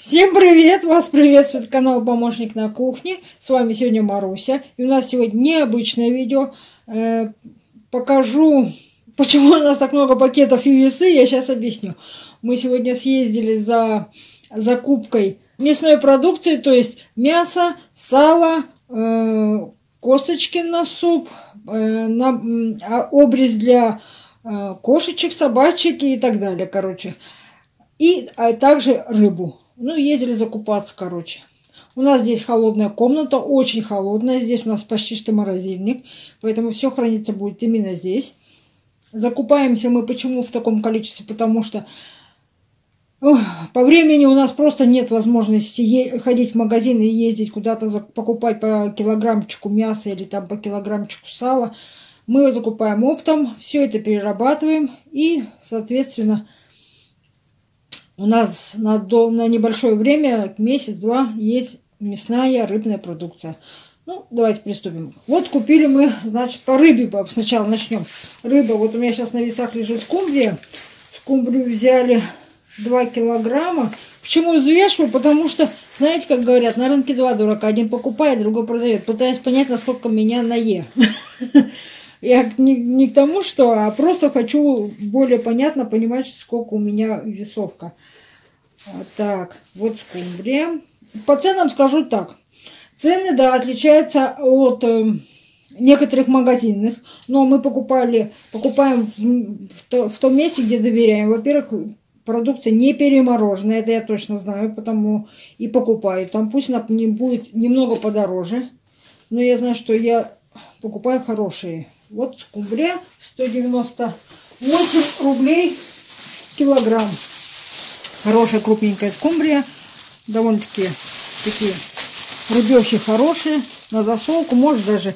Всем привет! Вас приветствует канал Помощник на кухне. С вами сегодня Маруся. И у нас сегодня необычное видео. Покажу, почему у нас так много пакетов и весы. Я сейчас объясню. Мы сегодня съездили за закупкой мясной продукции, то есть мясо, сало, косточки на суп, обрез для кошечек, собачек и так далее, короче. И также рыбу. Ну, ездили закупаться, короче. У нас здесь холодная комната, очень холодная. Здесь у нас почти что морозильник. Поэтому все храниться будет именно здесь. Закупаемся мы почему в таком количестве? Потому что по времени у нас просто нет возможности ходить в магазин и ездить куда-то покупать по килограммчику мяса или там по килограммчику сала. Мы его закупаем оптом, все это перерабатываем и, соответственно, у нас на небольшое время, месяц-два, есть мясная рыбная продукция. Ну, давайте приступим. Вот купили мы, значит, по рыбе сначала начнем. Рыба, вот у меня сейчас на весах лежит скумбрия. Скумбрию взяли 2 килограмма. Почему взвешиваю? Потому что, знаете, как говорят, на рынке два дурака. Один покупает, другой продает. Пытаюсь понять, насколько меня на Е. Я не к тому, что, а просто хочу более понятно понимать, сколько у меня весовка. Так, вот скумбрия. По ценам скажу так. Цены, да, отличаются от некоторых магазинных, но мы покупаем в том месте, где доверяем. Во-первых, продукция не перемороженная, это я точно знаю, потому и покупаю. Там пусть она не будет немного подороже, но я знаю, что я покупаю хорошие. Вот скумбрия 198 рублей килограмм. Хорошая крупненькая скумбрия. Довольно-таки такие рыбёхи хорошие. На засолку, может даже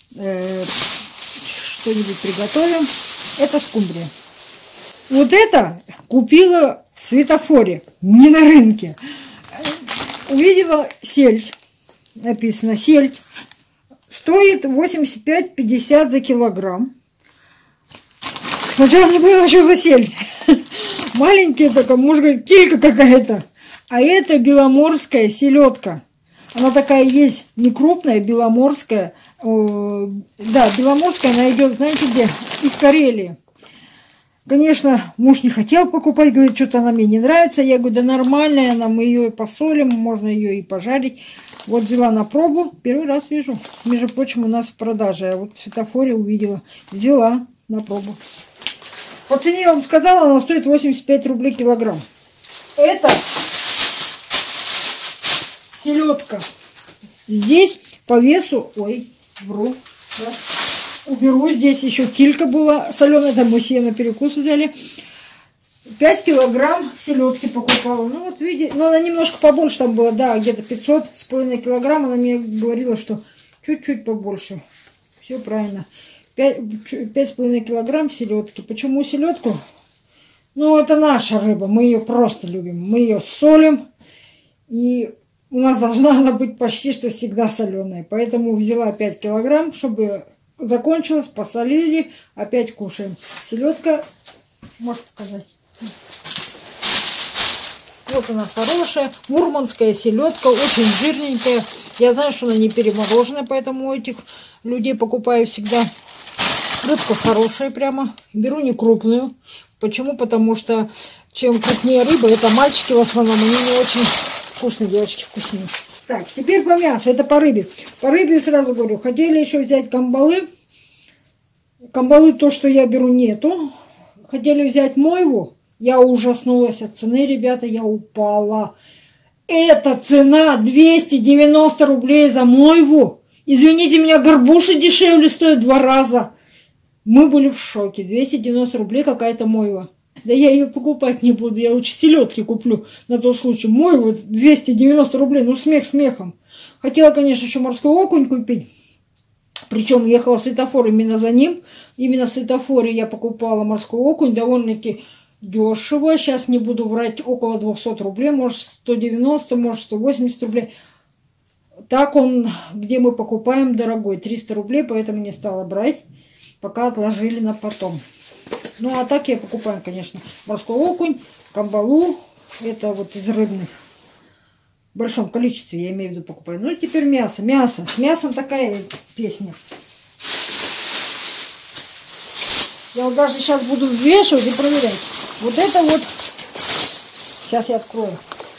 что-нибудь приготовим. Это скумбрия. Вот это купила в светофоре, не на рынке. Увидела сельдь. Написано сельдь. Стоит 85-50 за килограмм. Сначала не поняла, что за сельдь. Маленькая такая, может говорить, килька какая-то. А это беломорская селедка. Она такая есть, не крупная, беломорская. Да, беломорская, она идет, знаете где? Из Карелии. Конечно, муж не хотел покупать, говорит, что-то она мне не нравится. Я говорю, да нормальная она, мы ее посолим, можно ее и пожарить. Вот взяла на пробу, первый раз вижу. Между прочим, у нас в продаже. Я вот в светофоре увидела. Взяла на пробу. По цене я вам сказала, она стоит 85 рублей килограмм. Это селедка. Здесь по весу, ой, вру, да, уберу. Здесь еще килька была соленая, там мы себе на перекус взяли. 5 килограмм селедки покупала. Ну вот видите, но она немножко побольше там была, да, где-то 500,5 килограмм. Она мне говорила, что чуть-чуть побольше. Все правильно. 5,5 килограмм селедки. Почему селедку? Ну, это наша рыба. Мы ее просто любим. Мы ее солим. И у нас должна она быть почти что всегда соленая. Поэтому взяла 5 килограмм, чтобы закончилась. Посолили. Опять кушаем. Селедка. Можешь показать? Вот она хорошая. Мурманская селедка. Очень жирненькая. Я знаю, что она не перемороженная. Поэтому у этих людей покупаю всегда. Рыбка хорошая прямо. Беру не крупную. Почему? Потому что чем крупнее рыба, это мальчики в основном, они не очень вкусные, девочки вкусные. Так, теперь по мясу. Это по рыбе. По рыбе сразу говорю. Хотели еще взять камбалы. Камбалы то, что я беру, нету. Хотели взять мойву. Я ужаснулась от цены, ребята. Я упала. Эта цена 290 рублей за мойву. Извините меня, горбуши дешевле стоят 2 раза. Мы были в шоке. 290 рублей какая-то мойва. Да я ее покупать не буду. Я лучше селедки куплю на тот случай. Мойва 290 рублей. Ну, смех смехом. Хотела, конечно, еще морской окунь купить. Причем ехала в светофор именно за ним. Именно в светофоре я покупала морской окунь. Довольно-таки дешево. Сейчас не буду врать, около 200 рублей. Может 190, может 180 рублей. Так он, где мы покупаем, дорогой. 300 рублей, поэтому не стала брать. Пока отложили на потом. Ну, а так я покупаю, конечно, морской окунь, камбалу. Это вот из рыбных. В большом количестве, я имею в виду, покупаю. Ну, теперь мясо. Мясо. С мясом такая песня. Я вот даже сейчас буду взвешивать и проверять. Вот это вот. Сейчас я открою.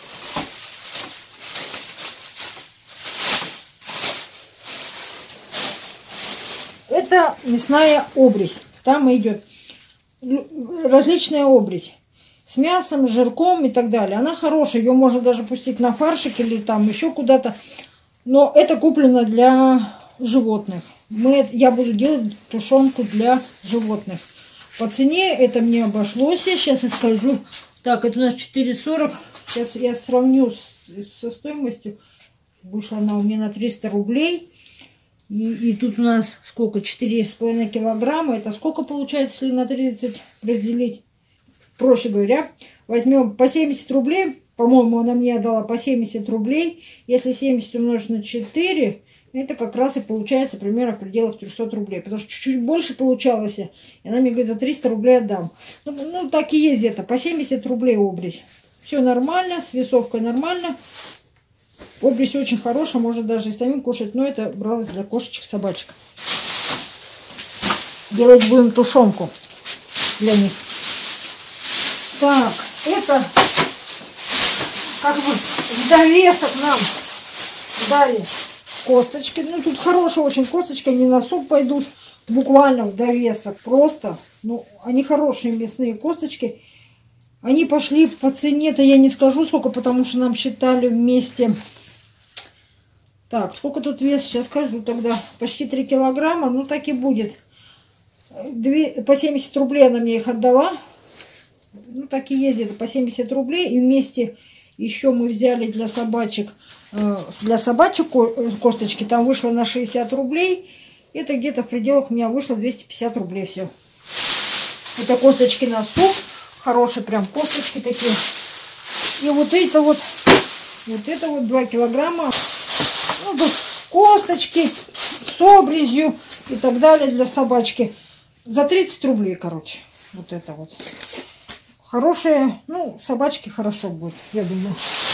Это мясная обрезь. Там идет различная обрезь. С мясом, с жирком и так далее. Она хорошая. Ее можно даже пустить на фаршик или там еще куда-то. Но это куплено для животных. Я буду делать тушенку для животных. По цене это мне обошлось. Сейчас я скажу. Так, это у нас 4,40. Сейчас я сравню со стоимостью. Вышла она у меня на 300 рублей. И тут у нас сколько? 4,5 килограмма. Это сколько получается, если на 30 разделить? Проще говоря, возьмем по 70 рублей. По-моему, она мне дала по 70 рублей. Если 70 умножить на 4, это как раз и получается примерно в пределах 300 рублей. Потому что чуть-чуть больше получалось. И она мне говорит, за 300 рублей отдам. Ну, так и есть где-то. По 70 рублей обрезь. Все нормально, с весовкой нормально. Обрезь очень хорошая, можно даже и самим кушать. Но это бралось для кошечек, собачек. Делать будем тушенку для них. Так, это как бы в довесок нам дали косточки. Ну, тут хорошие очень косточки, они на суп пойдут. Буквально в довесок просто. Ну, они хорошие мясные косточки. Они пошли по цене-то, я не скажу сколько, потому что нам считали вместе. Так, сколько тут вес, сейчас скажу тогда. Почти 3 килограмма, ну так и будет. По 70 рублей она мне их отдала. Ну, так и есть где-то по 70 рублей. И вместе еще мы взяли для собачек косточки. Там вышло на 60 рублей. Это где-то в пределах у меня вышло 250 рублей все. Это косточки на суп. Хорошие прям косточки такие. И вот это вот 2 килограмма. Ну, косточки с обрезью и так далее для собачки. За 30 рублей, короче. Вот это вот. Хорошие, ну, собачки хорошо будет, я думаю.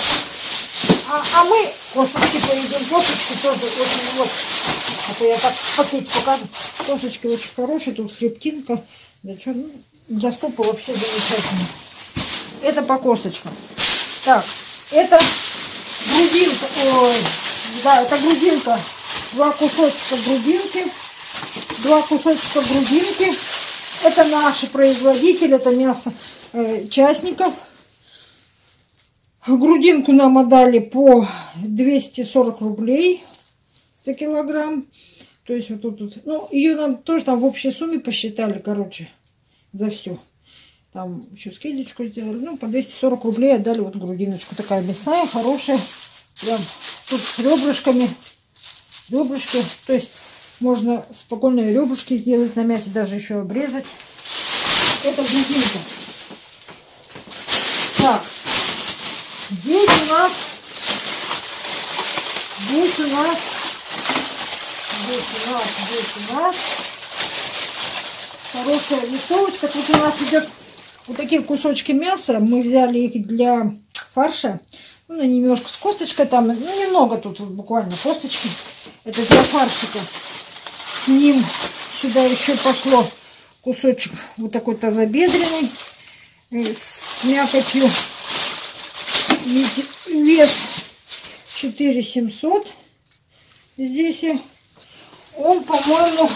А мы косточки поедим. Косточки тоже очень, вот. А то я так пакетик покажу. Косточки очень хорошие, тут хребтинка. Да что, ну, для супа вообще замечательно. Это по косточкам. Так, это грудинка. Ой, да, это грудинка. 2 кусочка грудинки. 2 кусочка грудинки. Это наши производители, это мясо частников. Грудинку нам отдали по 240 рублей за килограмм. То есть вот тут. Ну, ее нам тоже там в общей сумме посчитали, короче, за все. Там еще скидочку сделали. Ну, по 240 рублей отдали вот грудиночку. Такая мясная, хорошая. Прям тут с ребрышками. Ребрышки. То есть можно спокойно ребрышки сделать на мясе, даже еще обрезать. Это грудинка. Так. Здесь у нас хорошая весовочка. Тут у нас идет вот такие кусочки мяса. Мы взяли их для фарша. Ну, немножко с косточкой там. Ну, немного тут буквально косточки. Это для фаршика. С ним сюда еще пошло кусочек вот такой тазобедренный. С мякотью. Вес 4700. Здесь он, по-моему,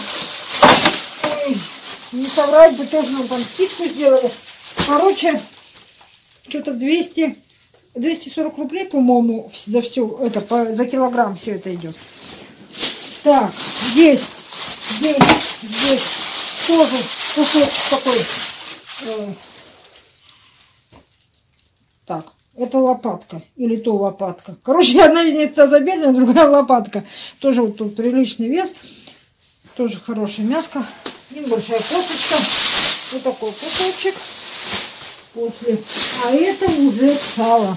не соврать бы, тоже нам там скидку сделали. Короче, что-то 240 рублей, по-моему, за все это, за килограмм все это идет. Так, здесь тоже кусочек такой. Так, это лопатка или то лопатка. Короче, одна из них тазобедренная, другая лопатка. Тоже вот тут приличный вес. Тоже хорошее мяско. Небольшая косточка. Вот такой кусочек. После. А это уже сало.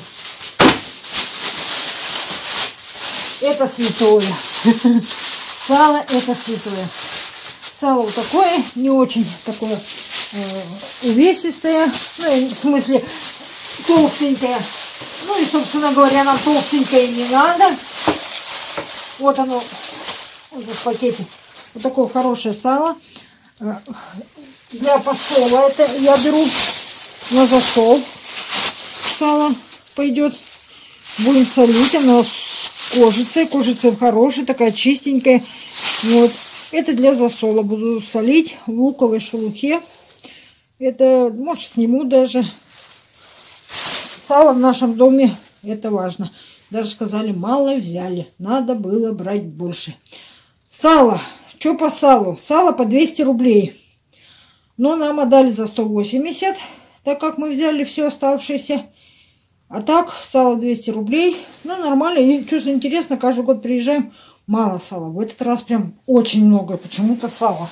Это святое. Сало это святое. Сало вот такое, не очень такое увесистое. Ну, в смысле, толстенькая. Ну и, собственно говоря, нам толстенькое не надо. Вот оно, вот в пакете. Вот такое хорошее сало. Для посола это я беру на засол. Сало пойдет. Будем солить. Оно с кожицей. Кожица хорошая, такая чистенькая. Вот. Это для засола. Буду солить в луковой шелухе. Это, может, сниму даже. Сало в нашем доме, это важно. Даже сказали, мало взяли. Надо было брать больше. Сало. Что по салу? Сало по 200 рублей. Но нам отдали за 180, так как мы взяли все оставшееся. А так, сало 200 рублей. Ну, нормально. И что интересно, каждый год приезжаем, мало сала. В этот раз прям очень много почему-то сала.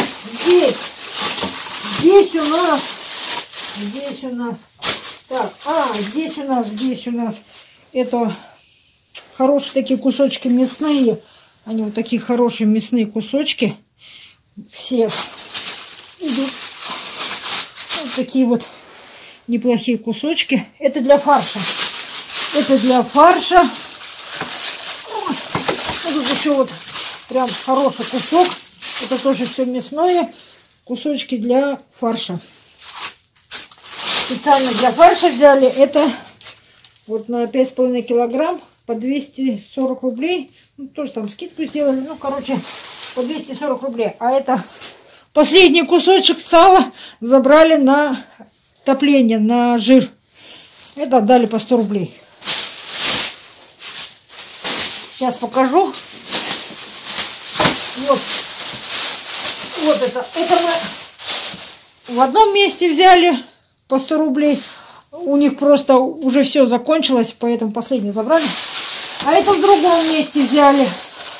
Здесь у нас. Так, здесь у нас это хорошие такие кусочки мясные. Они вот такие хорошие мясные кусочки. Все идут вот такие вот неплохие кусочки. Это для фарша. Тут еще вот прям хороший кусок. Это тоже все мясное. Кусочки для фарша. Специально для фарша взяли. Это вот на 5,5 килограмм по 240 рублей. Ну, тоже там скидку сделали. Ну, короче, по 240 рублей. А это последний кусочек сала забрали на топление, на жир. Это отдали по 100 рублей. Сейчас покажу. Вот это. Это мы в одном месте взяли по 100 рублей. У них просто уже все закончилось, поэтому последний забрали. А это в другом месте взяли.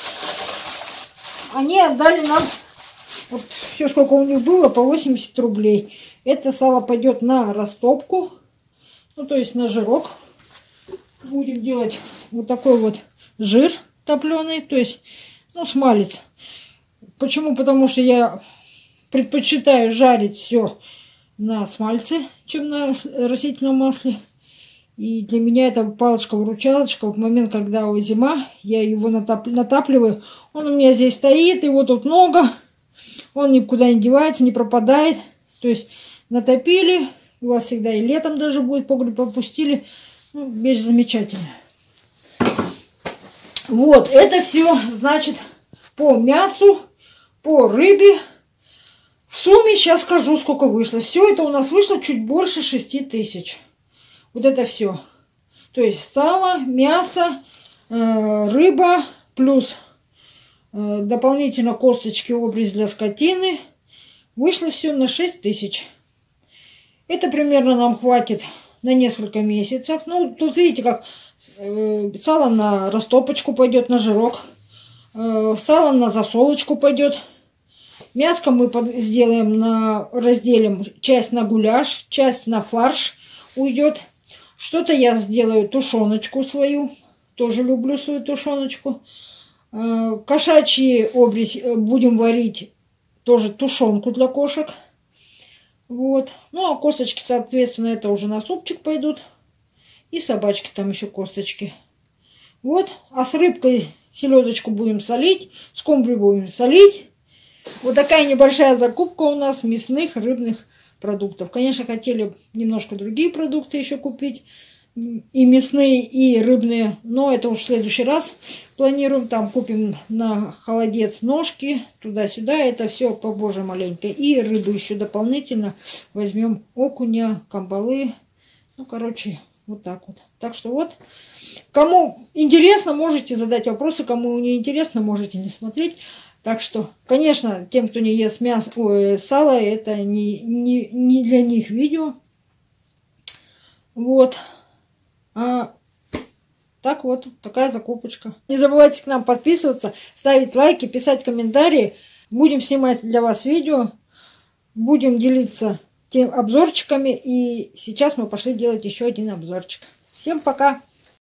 Они отдали нам вот все, сколько у них было, по 80 рублей. Это сало пойдет на растопку, ну то есть на жирок. Будем делать вот такой вот жир топленый, то есть, ну, смалец. Почему? Потому что я предпочитаю жарить все на смальце, чем на растительном масле. И для меня это палочка-выручалочка. В момент, когда зима, я его натапливаю. Он у меня здесь стоит, его тут много. Он никуда не девается, не пропадает. То есть натопили. У вас всегда и летом даже будет, погреб опустили. Ну, вещь замечательная. Вот, это все, значит, по мясу, по рыбе. В сумме сейчас скажу, сколько вышло. Все это у нас вышло чуть больше 6000. Вот это все. То есть сало, мясо, рыба, плюс дополнительно косточки, обрез для скотины. Вышло все на 6000. Это примерно нам хватит на несколько месяцев. Ну, тут видите, как сало на растопочку пойдет, на жирок. Сало на засолочку пойдет. Мяско мы сделаем разделим часть на гуляш, часть на фарш уйдет. Что-то я сделаю тушеночку свою. Тоже люблю свою тушеночку. Кошачий обрез будем варить. Тоже тушенку для кошек. Вот. Ну, а косточки, соответственно, это уже на супчик пойдут. И собачки там еще косточки. Вот. А с рыбкой селедочку будем солить. Скумбрию будем солить. Вот такая небольшая закупка у нас мясных, рыбных продуктов. Конечно, хотели немножко другие продукты еще купить. И мясные, и рыбные. Но это уж в следующий раз планируем. Там купим на холодец ножки. Туда-сюда. Это все побольше маленько. И рыбу еще дополнительно возьмем. Окуня, камбалы. Ну, короче, вот так вот. Так что вот. Кому интересно, можете задать вопросы. Кому не интересно, можете не смотреть. Так что, конечно, тем, кто не ест мясо, сало, это не для них видео. Вот. Так вот, такая закупочка. Не забывайте к нам подписываться, ставить лайки, писать комментарии. Будем снимать для вас видео. Будем делиться тем обзорчиками. И сейчас мы пошли делать еще один обзорчик. Всем пока!